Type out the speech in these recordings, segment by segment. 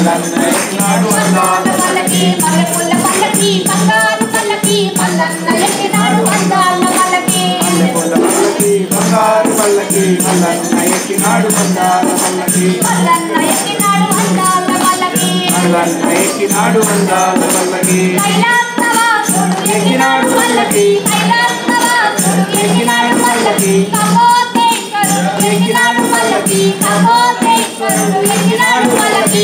మల్లన్న ఎక్కినాడు అందాల పల్లకి మల్లెపూల పల్లకి బంగారు పల్లకి మల్లన్న ఎక్కినాడు అందాల పల్లకి మల్లెపూల పల్లకి బంగారు పల్లకి మల్లన్న ఎక్కినాడు అందాల పల్లకి మల్లన్న ఎక్కినాడు అందాల పల్లకి మల్లన్న ఎక్కినాడు అందాల పల్లకి కైలాసవాసుడు ఎక్కినాడు పల్లకి కైలాసవాసుడు ఎక్కినాడు పల్లకి కపోతేశ్వరుడు ఎక్కినాడు పల్లకి కపోతేశ్వరుడు ఎక్కినాడు పల్లకి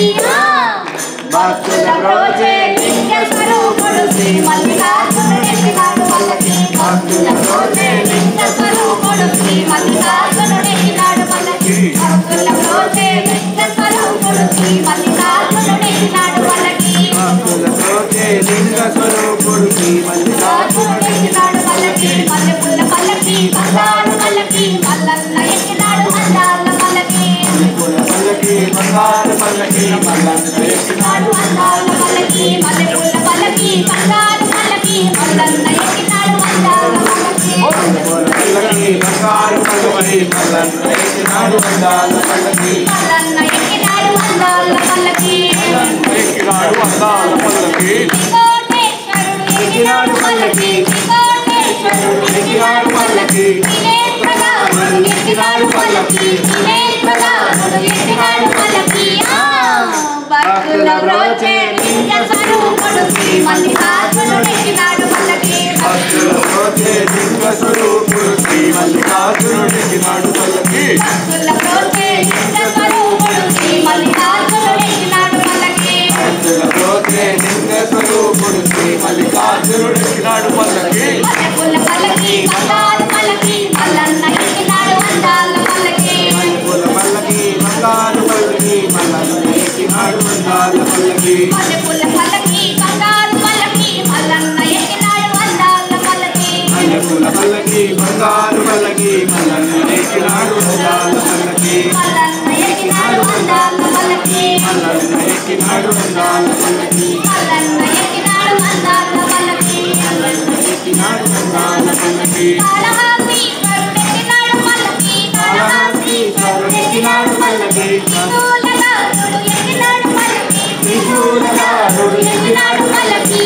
భక్తుల రోజే లింగ స్వరూపుడు శ్రీ మల్లికార్జునుడు ఎక్కినాడు పల్లకి భక్తుల రోజే లింగ స్వరూపుడు శ్రీ మల్లికార్జునుడు ఎక్కినాడు పల్లకి భక్తుల రోజే లింగ స్వరూపుడు శ్రీ మల్లికార్జునుడు ఎక్కినాడు పల్లకి భక్తుల రోజే లింగ స్వరూపుడు శ్రీ మల్లికార్జునుడు ఎక్కినాడు పల్లకి మల్లెపూల పల్లకి బంగారు పల్లకి మల్లన్న ఎక్కినాడు అందాల పల్లకి మల్లెపూల పల్లకి బంగారు పల్లకి మల్లన్న ఎక్కినాడు అందాల పల్లకి మల్లెపూల పల్లకి బంగారు పల్లకి మల్లన్న ఎక్కినాడు అందాల పల్లకి మల్లెపూల పల్లకి బంగారు పల్లకి మల్లన్న ఎక్కినాడు అందాల పల్లకి మల్లన్న ఎక్కినాడు అందాల పల్లకి ఎక్కినాడు అందాల పల్లకి కోటేశ్వరుడు ఎక్కినాడు పల్లకి కోటేశ్వరుడు ఎక్కినాడు పల్లకి నేత్రదారుడు ఎక్కినాడు పల్లకి నేత్రదారుడు ఎక్కినాడు పల్లకి భక్తుల రోజే లింగ స్వరూపుడు శ్రీ మల్లికార్జునుడు ఎక్కినాడు పల్లకి భక్తుల రోజే లింగ స్వరూపుడు శ్రీ మల్లికార్జునుడు ఎక్కినాడు పల్లకి భక్తుల రోజే లింగ స్వరూపుడు శ్రీ మల్లికార్జునుడు ఎక్కినాడు పల్లకి భక్తుల రోజే లింగ స్వరూపుడు శ్రీ మల్లికార్జునుడు ఎక్కినాడు పల్లకి మల్లెపూల పల్లకి బంగారు పల్లకి మల్లన్న ఎక్కినాడు అందాల పల్లకి మల్లెపూల పల్లకి బంగారు పల్లకి మల్లన్న ఎక్కినాడు అందాల పల్లకి మల్లెపూల పల్లకి బంగారు పల్లకి మల్లన్న ఎక్కినాడు అందాల పల్లకి మల్లెపూల పల్లకి బంగారు పల్లకి మల్లన్న ఎక్కినాడు అందాల పల్లకి మల్లన్న ఎక్కినాడు అందాల పల్లకి మల్లన్న ఎక్కినాడు అందాల పల్లకి మల్లన్న ఎక్కినాడు అందాల పల్లకి మల్లన్న ఎక్కినాడు అందాల పల్లకి కాళహస్తీశ్వరుడు ఎక్కినాడు పల్లకి కాళహస్తీశ్వరుడు ఎక్కినాడు పల్లకి త్రిశూలధారుడు ఎక్కినాడు పల్లకి త్రిశూలధారుడు ఎక్కినాడు పల్లకి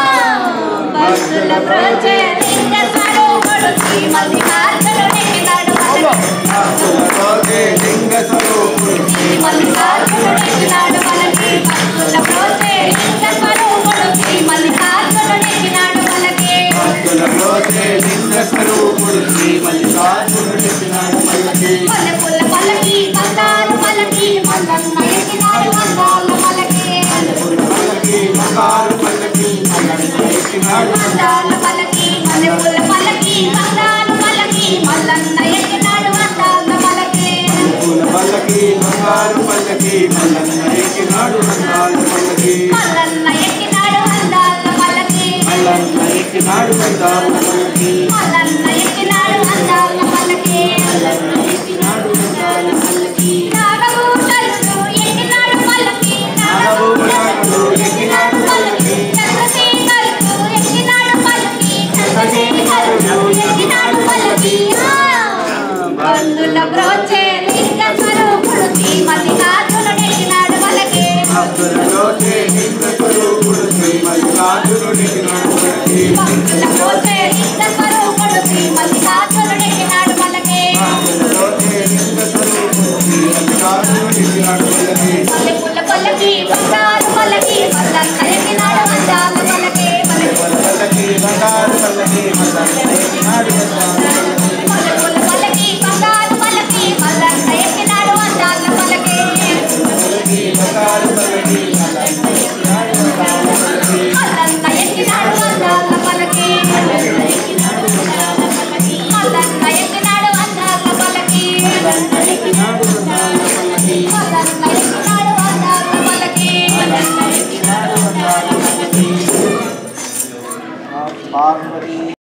భక్తుల రోజే లింగ స్వరూపుడు శ్రీ మల్లికార్జునుడు ఎక్కినాడు పల్లకి భక్తుల రోజే లింగ స్వరూపుడు శ్రీ మల్లికార్జునుడు ఎక్కినాడు పల్లకి భక్తుల రోజే లింగ స్వరూపుడు శ్రీ మల్లికార్జునుడు ఎక్కినాడు పల్లకి భక్తుల రోజే లింగ స్వరూపుడు శ్రీ మల్లికార్జునుడు ఎక్కినాడు పల్లకి మల్లెపూల పల్లకి బంగారు పల్లకి మల్లన్న ఎక్కినాడు అందాల పల్లకి మల్లెపూల పల్లకి బంగారు పల్లకి మల్లన్న ఎక్కినాడు అందాల పల్లకి మల్లెపూల పల్లకి బంగారు పల్లకి మల్లన్న ఎక్కినాడు అందాల పల్లకి మల్లెపూల పల్లకి బంగారు పల్లకి మల్లన్న ఎక్కినాడు అందాల పల్లకి మల్లన్న ఎక్కినాడు అందాల పల్లకి మల్లన్న ఎక్కినాడు అందాల పల్లకి మల్లన్న ఎక్కినాడు అందాల పల్లకి మల్లన్న ఎక్కినాడు అందాల పల్లకి నాగభూషణుడు ఎక్కినాడు పల్లకి నాగభూషణుడు ఎక్కినాడు పల్లకి చంద్రశేఖరుడు ఎక్కినాడు పల్లకి చంద్రశేఖరుడు ఎక్కినాడు పల్లకి బంధుల బ్రోచే లింగ స్వరూపుడు శ్రీ మల్లికార్జునుడు ఎక్కినాడు పల్లకి భక్తుల బ్రోచే లింగ స్వరూపుడు శ్రీ మల్లికార్జునుడు ఎక్కినాడు పల్లకి భక్తుల బ్రోచే లింగ స్వరూపుడు శ్రీ మల్లికార్జునుడు ఎక్కినాడు పల్లకి భక్తుల బ్రోచే లింగ స్వరూపుడు శ్రీ మల్లికార్జునుడు ఎక్కినాడు పల్లకి మల్లెపూల పల్లకి బంగారు పల్లకి మల్లన్న ఎక్కినాడు అందాల పల్లకి మల్లెపూల పల్లకి బంగారు పల్లకి మల్లన్న ఎక్కినాడు అందాల పల్లకి మల్లెపూల పల్లకి బంగారు పల్లకి మల్లన్న ఎక్కినాడు అందాల పల్లకి పల్లకి బంగారు పల్లకి మల్లన్న ఎక్కినాడు అందాల పల్లకి మల్లన్న ఎక్కినాడు అందాల పల్లకి మల్లన్న ఎక్కినాడు అందాల పల్లకి మల్లన్న ఎక్కినాడు అందాల పల్లకి మల్లన్న ఎక్కినాడు అందాల పల్లకి మల్లన్న ఎక్కినాడు అందాల పల్లకి మల్లన్న ఎక్కినాడు అందాల పల్లకి